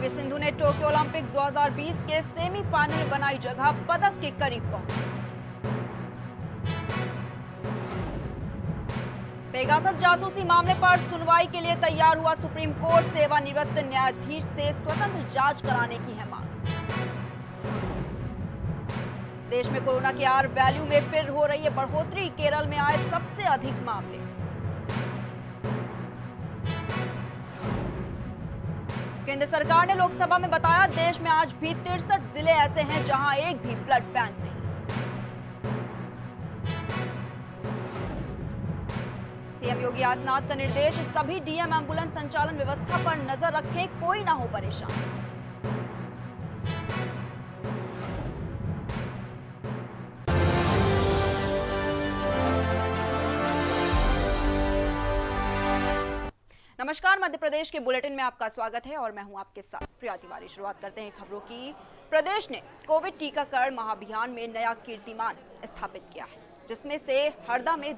PV Sindhu ने Tokyo Olympics 2020 के semifinal में बनाई जगह, पदक के करीब पहुंची। पेगासस जासूसी मामले पर सुनवाई के लिए तैयार हुआ सुप्रीम कोर्ट, सेवानिवृत्त न्यायाधीश से स्वतंत्र जांच कराने की है मांग। देश में कोरोना के आर वैल्यू में फिर हो रही है बढ़ोतरी, केरल में आए सबसे अधिक मामले। केंद्र सरकार ने लोकसभा में बताया, देश में आज भी 63 जिले ऐसे हैं जहां एक भी ब्लड बैंक नहीं। सीएम योगी आदित्यनाथ का निर्देश, सभी डीएम एम्बुलेंस संचालन व्यवस्था पर नजर रखें, कोई ना हो परेशान। नमस्कार, मध्य प्रदेश के बुलेटिन में आपका स्वागत है और मैं हूं आपके साथ प्रिया तिवारी। शुरुआत करते हैं खबरों की। प्रदेश ने कोविड टीकाकरण महाअभियान में नया कीर्तिमान स्थापित किया है, जिसमें से हरदा में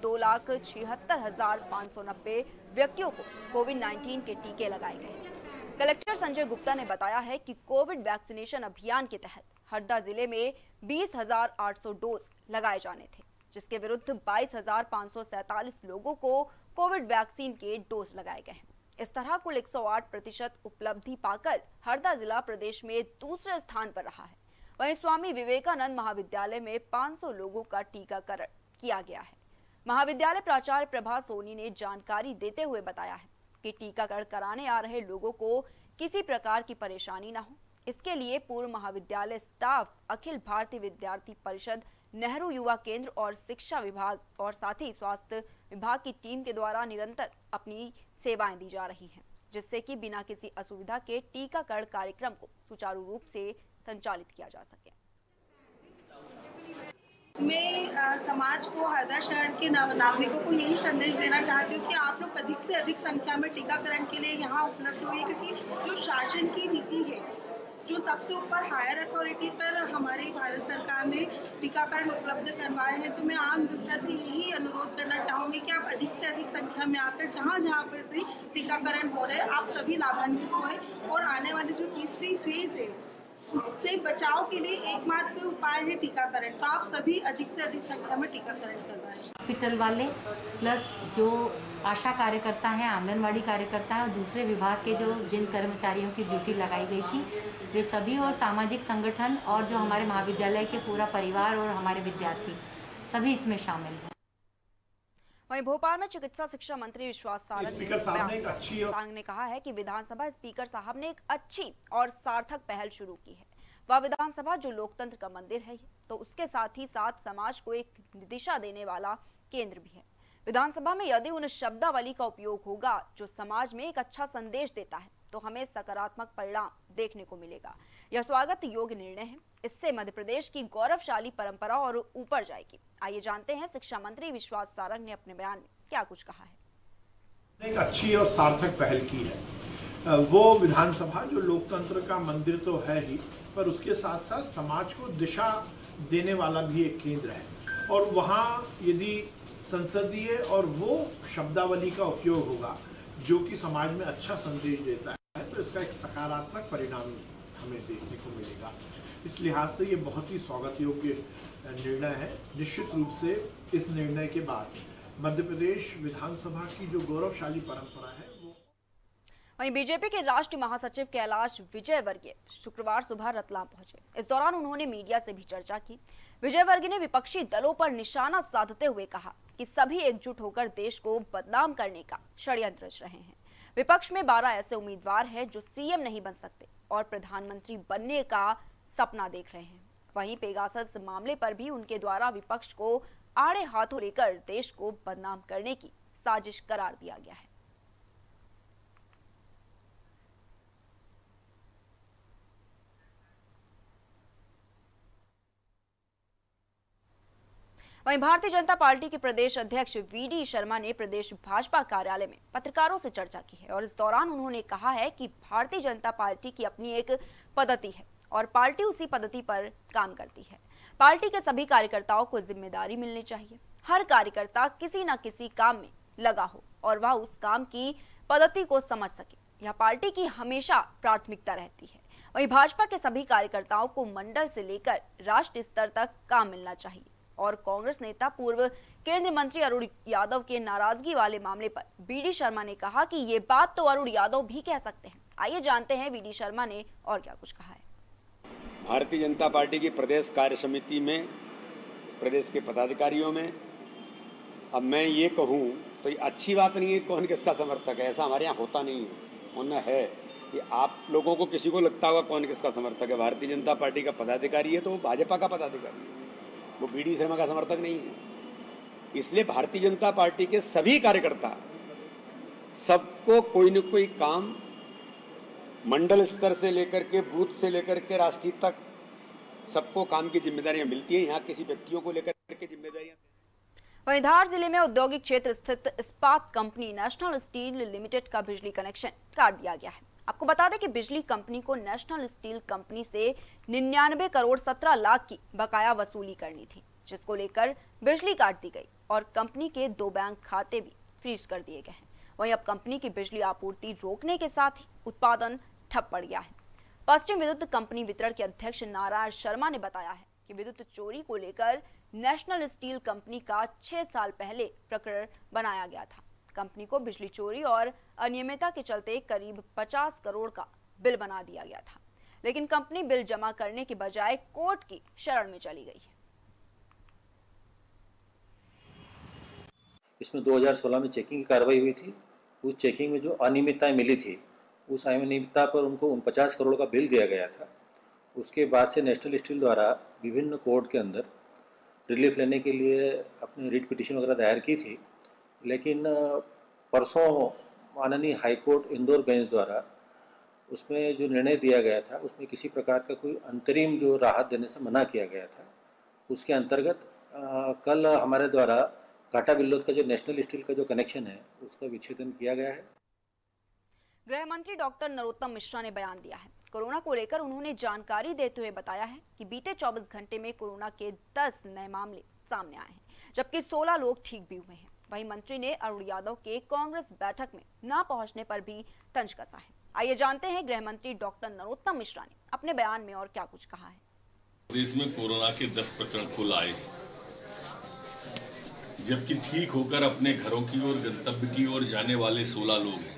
2,76,590 व्यक्तियों को कोविड-19 के टीके लगाए गए। कलेक्टर संजय गुप्ता ने बताया है कि कोविड वैक्सीनेशन अभियान के तहत हरदा जिले में 20,800 डोज लगाए जाने थे, जिसके विरुद्ध 22,547 लोगों को कोविड वैक्सीन के डोज लगाए गए हैं। इस तरह कुल 108% उपलब्धि पाकर हरदा जिला प्रदेश में दूसरे स्थान पर रहा है। वहीं स्वामी विवेकानंद महाविद्यालय में 500 लोगों का टीकाकरण किया गया है। महाविद्यालय प्राचार्य प्रभा सोनी ने जानकारी देते हुए बताया है कि टीकाकरण कराने आ रहे लोगों को किसी प्रकार की परेशानी न हो, इसके लिए पूर्व महाविद्यालय स्टाफ, अखिल भारतीय विद्यार्थी परिषद, नेहरू युवा केंद्र और शिक्षा विभाग और साथ ही स्वास्थ्य विभाग की टीम के द्वारा निरंतर अपनी सेवाएं दी जा रही हैं, जिससे कि बिना किसी असुविधा के टीकाकरण कार्यक्रम को सुचारू रूप से संचालित किया जा सके। मैं समाज को, हरदा शहर के नागरिकों को यही संदेश देना चाहती हूँ कि आप लोग अधिक से अधिक संख्या में टीकाकरण के लिए यहाँ उपलब्ध हुए, क्योंकि जो शासन की नीति है, जो सबसे ऊपर हायर अथॉरिटी पर हमारी भारत सरकार ने टीकाकरण उपलब्ध करवाए हैं, तो मैं आम जनता से यही अनुरोध करना चाहूँगी कि आप अधिक से अधिक संख्या में आकर जहाँ जहाँ पर भी टीकाकरण हो रहे हैं, आप सभी लाभान्वित हुए और आने वाली जो तीसरी फेज है उससे बचाव के लिए एकमात्र उपाय है टीकाकरण। तो आप सभी अधिक से अधिक संख्या में टीकाकरण करवाएं। हॉस्पिटल वाले प्लस जो आशा कार्यकर्ता हैं, आंगनवाड़ी कार्यकर्ता हैं और दूसरे विभाग के जिन कर्मचारियों की ड्यूटी लगाई गई थी, वे सभी और सामाजिक संगठन और जो हमारे महाविद्यालय के पूरा परिवार और हमारे विद्यार्थी सभी इसमें शामिल हैं। वहीं भोपाल में चिकित्सा शिक्षा मंत्री विश्वास सारंग ने कहा है कि विधानसभा स्पीकर साहब ने एक अच्छी और सार्थक पहल शुरू की है। वह विधानसभा जो लोकतंत्र का मंदिर है, तो उसके साथ ही साथ समाज को एक दिशा देने वाला केंद्र भी है। विधानसभा में यदि उन शब्दावली का उपयोग होगा जो समाज में एक अच्छा संदेश देता है, तो हमें सकारात्मक परिणाम देखने को मिलेगा। यह स्वागत योग्य निर्णय है। इससे मध्य प्रदेश की गौरवशाली परंपरा और ऊपर जाएगी। आइए जानते हैं शिक्षा मंत्री विश्वास सारंग ने अपने बयान में क्या कुछ कहा है। एक अच्छी और सार्थक पहल की है। वो विधानसभा जो लोकतंत्र का मंदिर तो है ही, पर उसके साथ साथ समाज को दिशा देने वाला भी एक केंद्र है और वहाँ यदि संसदीय और वो शब्दावली का उपयोग होगा जो कि समाज में अच्छा संदेश देता है, तो इसका एक सकारात्मक परिणाम हमें देखने को मिलेगा। इस लिहाज से ये बहुत ही स्वागत योग्य निर्णय है। निश्चित रूप से इस निर्णय के बाद मध्य प्रदेश विधानसभा की जो गौरवशाली परंपरा है वो। वहीं बीजेपी के राष्ट्रीय महासचिव कैलाश विजयवर्गीय शुक्रवार सुबह रतलाम पहुंचे। इस दौरान उन्होंने मीडिया से भी चर्चा की। विजयवर्गीय ने विपक्षी दलों पर निशाना साधते हुए कहा कि सभी एकजुट होकर देश को बदनाम करने का षड्यंत्र रच रहे हैं। विपक्ष में 12 ऐसे उम्मीदवार हैं जो सीएम नहीं बन सकते और प्रधानमंत्री बनने का सपना देख रहे हैं। वहीं पेगासस मामले पर भी उनके द्वारा विपक्ष को आड़े हाथों लेकर देश को बदनाम करने की साजिश करार दिया गया है। वहीं भारतीय जनता पार्टी के प्रदेश अध्यक्ष वीडी शर्मा ने प्रदेश भाजपा कार्यालय में पत्रकारों से चर्चा की है और इस दौरान उन्होंने कहा है कि भारतीय जनता पार्टी की अपनी एक पद्धति है और पार्टी उसी पद्धति पर काम करती है। पार्टी के सभी कार्यकर्ताओं को जिम्मेदारी मिलनी चाहिए। हर कार्यकर्ता किसी न किसी काम में लगा हो और वह उस काम की पद्धति को समझ सके। यह पार्टी की हमेशा प्राथमिकता रहती है। वहीं भाजपा के सभी कार्यकर्ताओं को मंडल से लेकर राष्ट्र स्तर तक काम मिलना चाहिए। और कांग्रेस नेता पूर्व केंद्रीय मंत्री अरुण यादव के नाराजगी वाले मामले पर बीडी शर्मा ने कहा कि ये बात तो अरुण यादव भी कह सकते हैं। आइए जानते हैं बीडी शर्मा ने और क्या कुछ कहा है। भारतीय जनता पार्टी की प्रदेश कार्य समिति में, प्रदेश के पदाधिकारियों में अब मैं ये कहूँ तो ये अच्छी बात नहीं है कौन किसका समर्थक है, ऐसा हमारे यहाँ होता नहीं है। होना है कि आप लोगों को किसी को लगता होगा कौन किसका समर्थक है। भारतीय जनता पार्टी का पदाधिकारी है तो वो भाजपा का पदाधिकारी है, वो बीडी शर्मा का समर्थक नहीं है। इसलिए भारतीय जनता पार्टी के सभी कार्यकर्ता, सबको कोई न कोई काम मंडल स्तर से लेकर के बूथ से लेकर के राष्ट्रीय तक सबको काम की जिम्मेदारियां मिलती है। यहाँ किसी व्यक्तियों को लेकर के जिम्मेदारियां। वहीं धार जिले में औद्योगिक क्षेत्र स्थित इस्पात कंपनी नेशनल स्टील लिमिटेड का बिजली कनेक्शन काट दिया गया है। आपको बता दें कि बिजली कंपनी को नेशनल स्टील कंपनी से 99 करोड़ 17 लाख की बकाया वसूली करनी थी, जिसको लेकर बिजली काट दी गई और कंपनी के 2 बैंक खाते भी फ्रीज कर दिए गए हैं। वहीं अब कंपनी की बिजली आपूर्ति रोकने के साथ ही उत्पादन ठप पड़ गया है। पश्चिम विद्युत कंपनी वितरण के अध्यक्ष नारायण शर्मा ने बताया है कि विद्युत चोरी को लेकर नेशनल स्टील कंपनी का 6 साल पहले प्रकरण बनाया गया था। कंपनी को बिजली चोरी और अनियमितता के चलते करीब 50 करोड़ का बिल बना दिया गया था, लेकिन कंपनी बिल जमा करने के बजाय कोर्ट की शरण में चली गई है। इसमें 2016 में चेकिंग की कार्रवाई हुई थी। उस चेकिंग में जो अनियमितताएं मिली थी, उस अनियमितता पर उनको 49 करोड़ का बिल दिया गया था। उसके बाद से नेशनल स्टील द्वारा विभिन्न कोर्ट के अंदर रिलीफ लेने के लिए अपनी रिट पिटीशन वगैरह दायर की थी, लेकिन परसों माननीय हाईकोर्ट इंदौर बेंच द्वारा उसमें जो निर्णय दिया गया था उसमें किसी प्रकार का कोई अंतरिम जो राहत देने से मना किया गया था। उसके अंतर्गत कल हमारे द्वारा काटा बिल्लोद का जो नेशनल स्टील का जो कनेक्शन है उसका विच्छेदन किया गया है। गृह मंत्री डॉक्टर नरोत्तम मिश्रा ने बयान दिया है। कोरोना को लेकर उन्होंने जानकारी देते हुए बताया है कि बीते 24 घंटे में कोरोना के 10 नए मामले सामने आए हैं, जबकि 16 लोग ठीक भी हुए हैं। वहीं मंत्री ने अरुण यादव के कांग्रेस बैठक में न पहुंचने पर भी तंज कसा है। आइए जानते हैं गृह मंत्री डॉक्टर नरोत्तम मिश्रा ने अपने बयान में और क्या कुछ कहा है। देश में कोरोना के 10 प्रकरण खुल आए, जबकि ठीक होकर अपने घरों की ओर, गंतव्य की ओर जाने वाले 16 लोग हैं।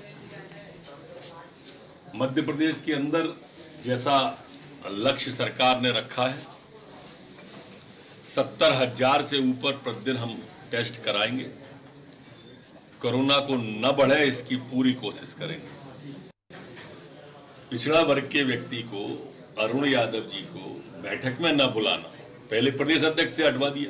मध्य प्रदेश के अंदर जैसा लक्ष्य सरकार ने रखा है, 70,000 से ऊपर प्रतिदिन हम टेस्ट कराएंगे। कोरोना को न बढ़े इसकी पूरी कोशिश करेंगे। पिछड़ा वर्ग के व्यक्ति को, अरुण यादव जी को बैठक में न बुलाना, पहले प्रदेश अध्यक्ष से हटवा दिया,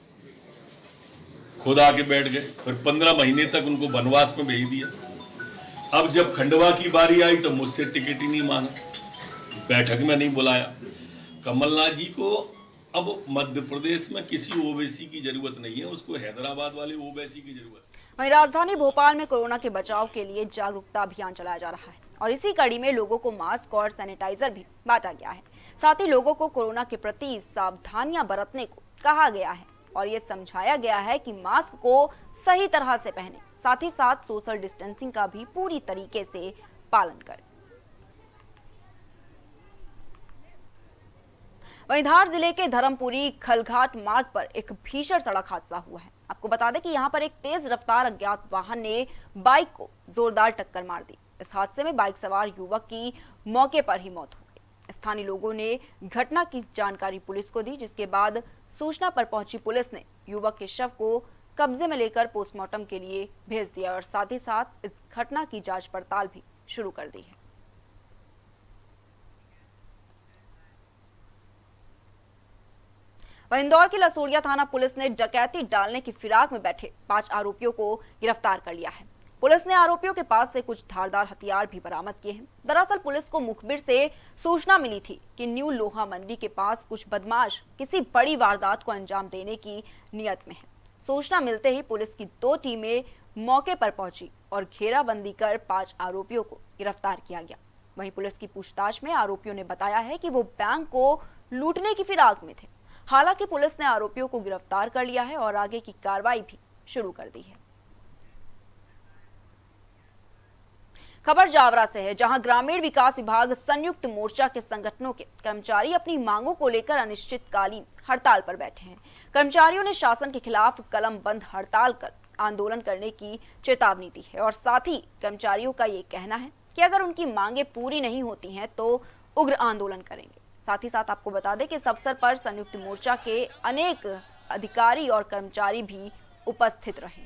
खुद आके बैठ गए, फिर 15 महीने तक उनको वनवास में भेज दिया। अब जब खंडवा की बारी आई तो मुझसे टिकट ही नहीं मांगा, बैठक में नहीं बुलाया। कमलनाथ जी को अब मध्य प्रदेश में किसी ओवैसी की जरूरत नहीं है, उसको हैदराबाद वाले ओवैसी की जरूरत है। वहीं राजधानी भोपाल में कोरोना के बचाव के लिए जागरूकता अभियान चलाया जा रहा है और इसी कड़ी में लोगों को मास्क और सैनिटाइजर भी बांटा गया है। साथ ही लोगों को कोरोना के प्रति सावधानियां बरतने को कहा गया है और ये समझाया गया है कि मास्क को सही तरह से पहने, साथ ही साथ सोशल डिस्टेंसिंग का भी पूरी तरीके से पालन करें। वहीं धार जिले के धर्मपुरी खलघाट मार्ग पर एक भीषण सड़क हादसा हुआ है। आपको बता दें कि यहां पर एक तेज रफ्तार अज्ञात वाहन ने बाइक को जोरदार टक्कर मार दी। इस हादसे में बाइक सवार युवक की मौके पर ही मौत हो गई। स्थानीय लोगों ने घटना की जानकारी पुलिस को दी, जिसके बाद सूचना पर पहुंची पुलिस ने युवक के शव को कब्जे में लेकर पोस्टमार्टम के लिए भेज दिया और साथ ही साथ इस घटना की जांच पड़ताल भी शुरू कर दी है। वहीं इंदौर की लसोड़िया थाना पुलिस ने डकैती डालने की फिराक में बैठे 5 आरोपियों को गिरफ्तार कर लिया है। पुलिस ने आरोपियों के पास से कुछ धारदार हथियार भी बरामद किए हैं। दरअसल पुलिस को मुखबिर से सूचना मिली थी कि न्यू लोहा मंडी के पास कुछ बदमाश किसी बड़ी वारदात को अंजाम देने की नियत में है। सूचना मिलते ही पुलिस की 2 टीमें मौके पर पहुंची और घेराबंदी कर 5 आरोपियों को गिरफ्तार किया गया। वहीं पुलिस की पूछताछ में आरोपियों ने बताया है कि वो बैंक को लूटने की फिराक में थे। हालांकि पुलिस ने आरोपियों को गिरफ्तार कर लिया है और आगे की कार्रवाई भी शुरू कर दी है। खबर जावरा से है, जहां ग्रामीण विकास विभाग संयुक्त मोर्चा के संगठनों के कर्मचारी अपनी मांगों को लेकर अनिश्चितकालीन हड़ताल पर बैठे हैं। कर्मचारियों ने शासन के खिलाफ कलम बंद हड़ताल कर आंदोलन करने की चेतावनी दी है और साथ ही कर्मचारियों का ये कहना है कि अगर उनकी मांगे पूरी नहीं होती हैं तो उग्र आंदोलन करेंगे। साथ ही साथ आपको बता दें कि इस अवसर पर संयुक्त मोर्चा के अनेक अधिकारी और कर्मचारी भी उपस्थित रहे।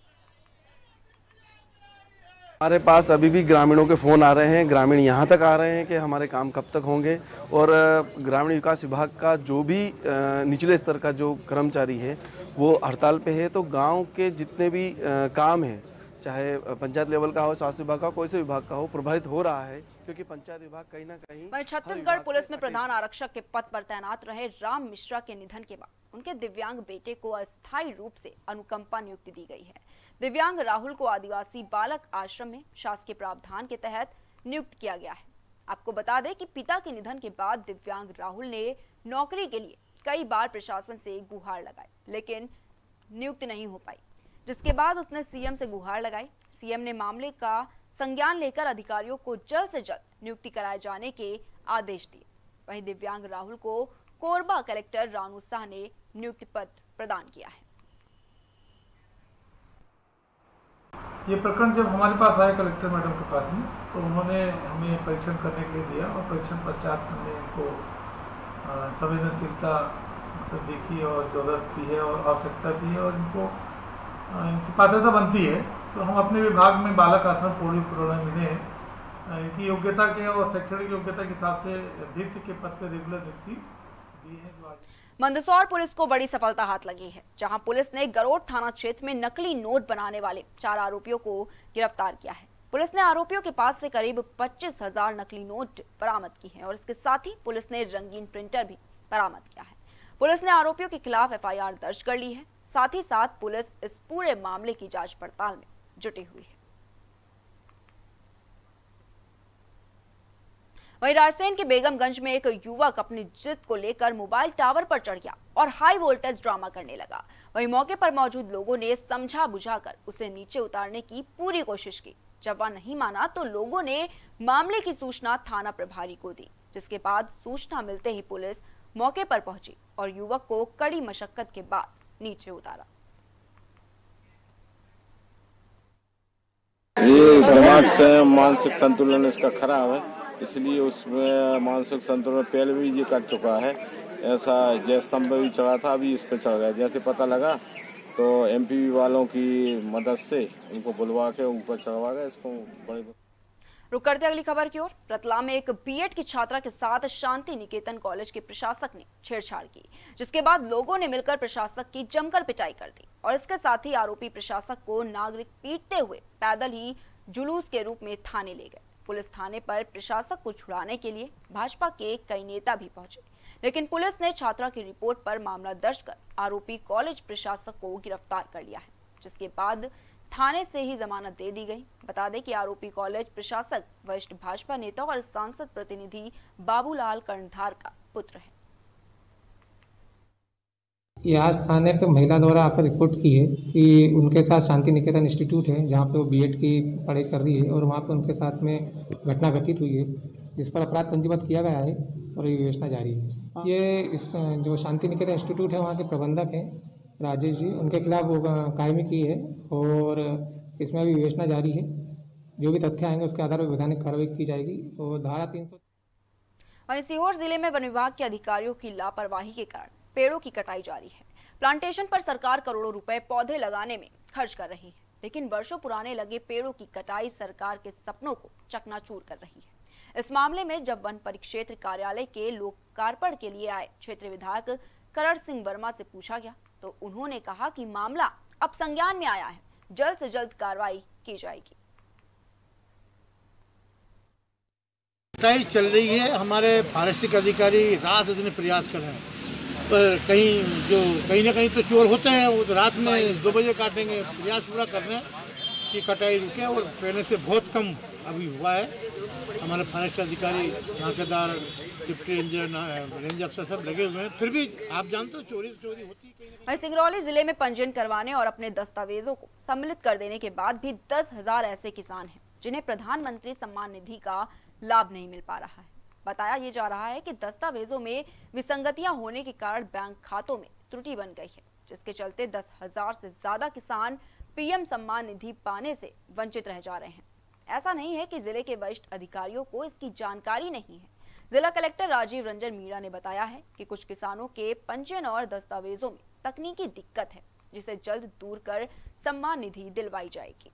हमारे पास अभी भी ग्रामीणों के फ़ोन आ रहे हैं, ग्रामीण यहाँ तक आ रहे हैं कि हमारे काम कब तक होंगे, और ग्रामीण विकास विभाग का जो भी निचले स्तर का जो कर्मचारी है वो हड़ताल पे है। तो गांव के जितने भी काम हैं, चाहे पंचायत लेवल का हो, स्वास्थ्य विभाग का, कोई से विभाग का हो, प्रभावित हो रहा है, क्योंकि पंचायत विभाग कहीं ना कहीं। वहीं छत्तीसगढ़ पुलिस में प्रधान आरक्षक के पद पर तैनात रहे राम मिश्रा के निधन के बाद उनके दिव्यांग बेटे को अस्थायी रूप से अनुकंपा नियुक्ति दी गई है। दिव्यांग राहुल को आदिवासी बालक आश्रम में शासकीय प्रावधान के तहत नियुक्त किया गया है। आपको बता दें कि पिता के निधन के बाद दिव्यांग राहुल ने नौकरी के लिए कई बार प्रशासन से गुहार लगाई, लेकिन नियुक्त नहीं हो पाई, जिसके बाद उसने सीएम से गुहार लगाई। सीएम ने मामले का संज्ञान लेकर अधिकारियों को जल्द से जल्द नियुक्ति कराए जाने के आदेश दिए। वहीं दिव्यांग राहुल को कोरबा कलेक्टर रानू शाह ने नियुक्ति पत्र प्रदान किया है। ये प्रकरण जब हमारे पास आया कलेक्टर मैडम के पास में, तो उन्होंने हमें परीक्षण करने के लिए दिया और परीक्षण पश्चात हमने इनको संवेदनशीलता देखी और जरूरत भी है और आवश्यकता भी है और इनको इनकी पात्रता बनती है, तो हम अपने विभाग में बालक आश्रम पौड़ी प्रोग्राम मिले हैं। इनकी योग्यता के और शैक्षणिक योग्यता के हिसाब से अध्यक्ष के पद पर रेगुलर नियुक्ति दी है। मंदसौर पुलिस को बड़ी सफलता हाथ लगी है, जहां पुलिस ने गरोड थाना क्षेत्र में नकली नोट बनाने वाले 4 आरोपियों को गिरफ्तार किया है। पुलिस ने आरोपियों के पास से करीब 25,000 नकली नोट बरामद की हैं और इसके साथ ही पुलिस ने रंगीन प्रिंटर भी बरामद किया है। पुलिस ने आरोपियों के खिलाफ एफआईआर दर्ज कर ली है। साथ ही साथ पुलिस इस पूरे मामले की जांच पड़ताल में जुटी हुई है। वहीं रायसेन के बेगमगंज में एक युवक अपनी जिद को लेकर मोबाइल टावर पर चढ़ गया और हाई वोल्टेज ड्रामा करने लगा। वहीं मौके पर मौजूद लोगों ने समझा बुझाकर उसे नीचे उतारने की पूरी कोशिश की। जब वह नहीं माना तो लोगों ने मामले की सूचना थाना प्रभारी को दी, जिसके बाद सूचना मिलते ही पुलिस मौके पर पहुंची और युवक को कड़ी मशक्कत के बाद नीचे उतारा। ये समाज से मानसिक संतुलन इसका खराब है, इसलिए उसमें मानसिक संतुलन पहले भी ये कर चुका है। ऐसा जय स्तंभ भी चढ़ा था, अभी इस पे चढ़ गया। जैसे पता लगा तो एमपी वालों की मदद से इनको बुलवा के ऊपर चढ़वा गया इसको। बड़े रुक करते अगली खबर की ओर। रतलाम में एक बीएड की छात्रा के साथ शांति निकेतन कॉलेज के प्रशासक ने छेड़छाड़ की, जिसके बाद लोगों ने मिलकर प्रशासक की जमकर पिटाई कर दी और इसके साथ ही आरोपी प्रशासक को नागरिक पीटते हुए पैदल ही जुलूस के रूप में थाने ले गए। पुलिस थाने पर प्रशासक को छुड़ाने के लिए भाजपा के कई नेता भी पहुंचे, लेकिन पुलिस ने छात्रा की रिपोर्ट पर मामला दर्ज कर आरोपी कॉलेज प्रशासक को गिरफ्तार कर लिया है, जिसके बाद थाने से ही जमानत दे दी गई। बता दें कि आरोपी कॉलेज प्रशासक वरिष्ठ भाजपा नेता और सांसद प्रतिनिधि बाबूलाल कर्णधार का पुत्र है। ये आज थाने पे महिला द्वारा आकर रिपोर्ट की है कि उनके साथ शांति निकेतन इंस्टीट्यूट है, जहाँ पे वो बीएड की पढ़ाई कर रही है और वहाँ पे उनके साथ में घटना घटित हुई है, जिस पर अपराध पंजीबद्ध किया गया है और ये विवेचना जारी है। ये इस जो शांति निकेतन इंस्टीट्यूट है वहाँ के प्रबंधक हैं राजेश जी, उनके खिलाफ वो कायमी की है और इसमें भी विवेचना जारी है। जो भी तथ्य आएंगे उसके आधार पर वैधानिक कार्रवाई की जाएगी। और धारा 300। वहीं सीहोर जिले में वन विभाग के अधिकारियों की लापरवाही के कारण पेड़ों की कटाई जारी है। प्लांटेशन पर सरकार करोड़ों रुपए पौधे लगाने में खर्च कर रही है, लेकिन वर्षों पुराने लगे पेड़ों की कटाई सरकार के सपनों को चकनाचूर कर रही है। इस मामले में जब वन परिक्षेत्र कार्यालय के लोकार्पण के लिए आए क्षेत्रीय विधायक करण सिंह वर्मा से पूछा गया तो उन्होंने कहा कि मामला अब संज्ञान में आया है, जल्द से जल्द कार्रवाई की जाएगी। कटाई चल रही है, हमारे फॉरेस्टिक अधिकारी रात दिन प्रयास कर रहे हैं, पर कहीं ना कहीं तो चोर होते हैं, वो तो रात में 2 बजे काटेंगे। प्रयास पूरा कर रहे हैं की कटाई रुके और पहले से बहुत कम अभी हुआ है। हमारे फॉरेस्ट अधिकारी, नाकेदार, डिप्टी रेंज अफसर सब लगे हुए हैं, फिर भी आप जानते हो चोरी होती है। वहीं सिंगरौली जिले में पंजीयन करवाने और अपने दस्तावेजों को सम्मिलित कर देने के बाद भी 10,000 ऐसे किसान हैं जिन्हें प्रधानमंत्री सम्मान निधि का लाभ नहीं मिल पा रहा है। बताया ये जा रहा है कि दस्तावेजों में विसंगतियां होने के कारण बैंक खातों में त्रुटि बन गई है, जिसके चलते 10,000 से ज्यादा किसान पीएम सम्मान निधि पाने से वंचित रह जा रहे हैं। ऐसा नहीं है कि जिले के वरिष्ठ अधिकारियों को इसकी जानकारी नहीं है। जिला कलेक्टर राजीव रंजन मीणा ने बताया है कि कुछ किसानों के पंजीयन और दस्तावेजों में तकनीकी दिक्कत है, जिसे जल्द दूर कर सम्मान निधि दिलवाई जाएगी।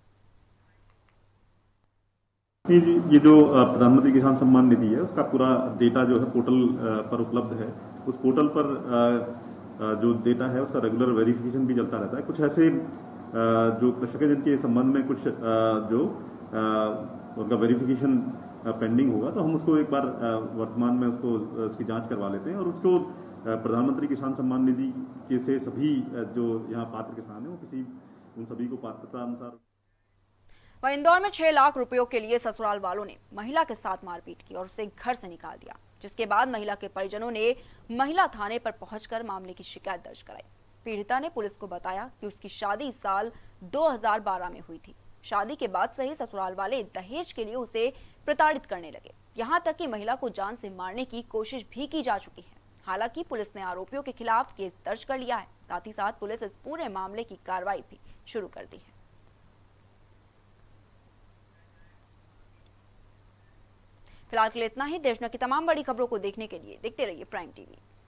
ये जो प्रधानमंत्री किसान सम्मान निधि है उसका पूरा डेटा जो है पोर्टल पर उपलब्ध है। उस पोर्टल पर जो डेटा है उसका रेगुलर वेरिफिकेशन भी चलता रहता है। कुछ ऐसे जो कृषक हैं जिनके संबंध में कुछ जो उनका वेरिफिकेशन पेंडिंग होगा तो हम उसको एक बार वर्तमान में उसकी जांच करवा लेते हैं और उसको प्रधानमंत्री किसान सम्मान निधि के से सभी जो यहाँ पात्र किसान हैं वो उन सभी को पात्रता अनुसार। वहीं इंदौर में 6 लाख रुपयों के लिए ससुराल वालों ने महिला के साथ मारपीट की और उसे घर से निकाल दिया, जिसके बाद महिला के परिजनों ने महिला थाने पर पहुंचकर मामले की शिकायत दर्ज कराई। पीड़िता ने पुलिस को बताया कि उसकी शादी साल 2012 में हुई थी। शादी के बाद से ही ससुराल वाले दहेज के लिए उसे प्रताड़ित करने लगे, यहाँ तक कि महिला को जान से मारने की कोशिश भी की जा चुकी है। हालांकि पुलिस ने आरोपियों के खिलाफ केस दर्ज कर लिया है। साथ ही साथ पुलिस इस पूरे मामले की कार्रवाई भी शुरू कर दी है। फिलहाल के लिए इतना ही। देश की तमाम बड़ी खबरों को देखने के लिए देखते रहिए प्राइम टीवी।